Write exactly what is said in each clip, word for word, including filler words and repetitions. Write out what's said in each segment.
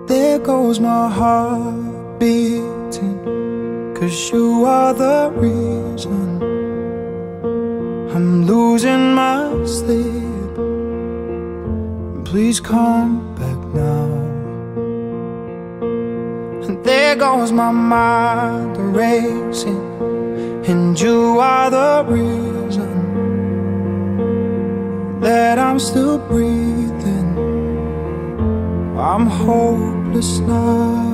There goes my heart beating, 'cause you are the reason I'm losing my sleep. Please come back now. And there goes my mind racing, and you are the reason that I'm still breathing. I'm hopeless now.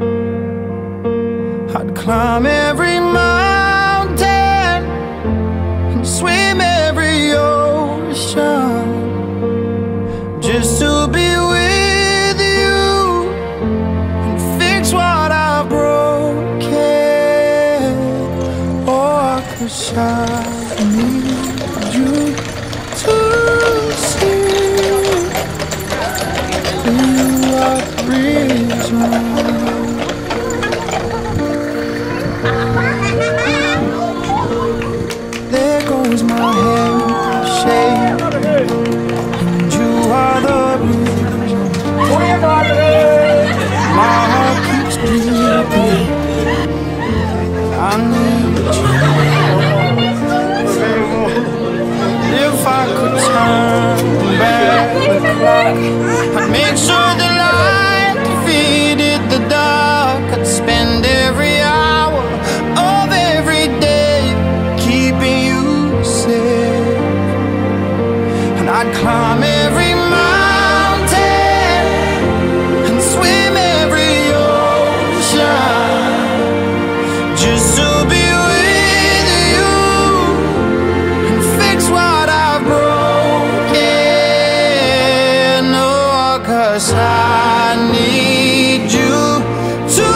I'd climb every mountain and swim every ocean just to be with you and fix what I've broken. Oh, 'cause I need you to see you are the reason. There goes my head shaking, and you are the reason. My heart keeps beating. I need you. If I could turn back the clock, I'd make sure the light defeated the dark. I'd spend every hour of every day keeping you safe, and I'd climb every mountain and swim every ocean just to be with you and fix what I've broken. Oh, 'cause I need you to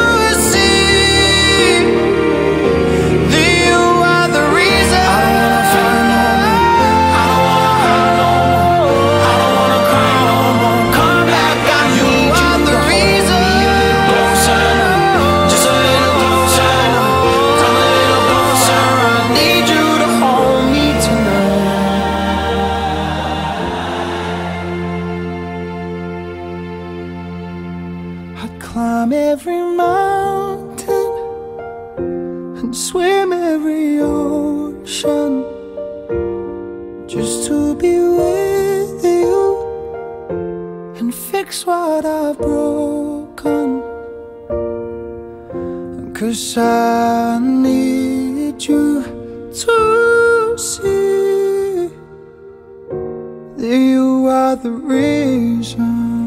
see that you are the reason. I don't wanna feel no more. I don't wanna hurt no more. I don't wanna cry no more. Come back, I need you. You are the reason. Closer, just a little closer. Come a little closer. I need you to hold me tonight. I'd climb every mountain and swim every ocean just to be with you and fix what I've broken. 'Cause I need you to see that you are the reason.